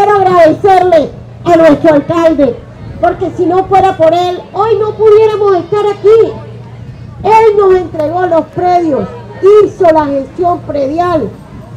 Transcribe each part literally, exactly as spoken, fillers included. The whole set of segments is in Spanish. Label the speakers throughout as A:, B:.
A: quiero agradecerle a nuestro alcalde, porque si no fuera por él, hoy no pudiéramos estar aquí. Él nos entregó los predios, hizo la gestión predial,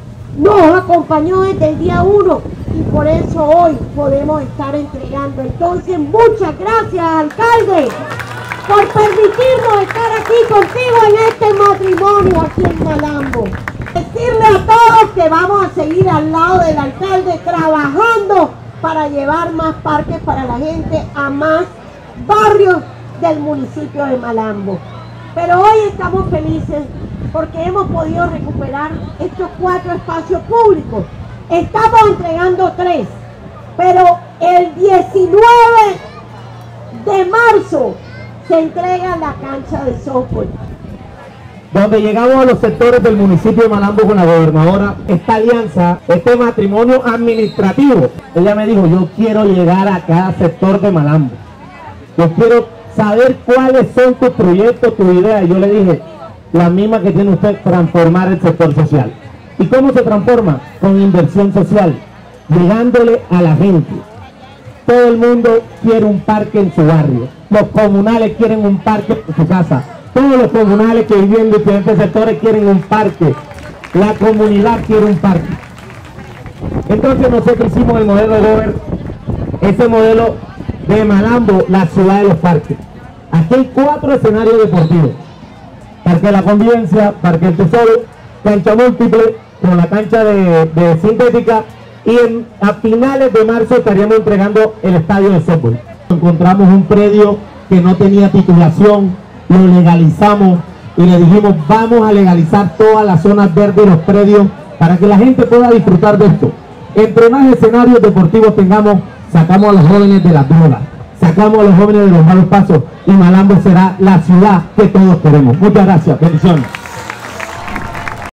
A: nos acompañó desde el día uno y por eso hoy podemos estar entregando. Entonces, muchas gracias, alcalde, por permitirnos estar aquí contigo en este matrimonio aquí en Malambo. Decirle a todos que vamos a seguir al lado del alcalde trabajando para llevar más parques para la gente a más barrios del municipio de Malambo. Pero hoy estamos felices porque hemos podido recuperar estos cuatro espacios públicos. Estamos entregando tres, pero el diecinueve de marzo se entrega la cancha de softball.
B: Donde llegamos a los sectores del municipio de Malambo con la gobernadora, esta alianza, este matrimonio administrativo, ella me dijo, yo quiero llegar a cada sector de Malambo. Yo quiero saber cuáles son tus proyectos, tus ideas. Y yo le dije, la misma que tiene usted, transformar el sector social. ¿Y cómo se transforma? Con inversión social, llegándole a la gente. Todo el mundo quiere un parque en su barrio. Los comunales quieren un parque en su casa. Todos los comunales que viven en diferentes sectores quieren un parque. La comunidad quiere un parque. Entonces nosotros hicimos el modelo de Gober, ese modelo de Malambo, la ciudad de los parques. Aquí hay cuatro escenarios deportivos. Parque de la Convivencia, Parque del Tesoro, cancha múltiple, con la cancha de, de sintética, y en, a finales de marzo estaríamos entregando el estadio de softball. Encontramos un predio que no tenía titulación, lo legalizamos y le dijimos vamos a legalizar todas las zonas verdes y los predios para que la gente pueda disfrutar de esto. Entre más escenarios deportivos tengamos, sacamos a los jóvenes de las drogas, sacamos a los jóvenes de los malos pasos y Malambo será la ciudad que todos queremos. Muchas gracias, bendiciones.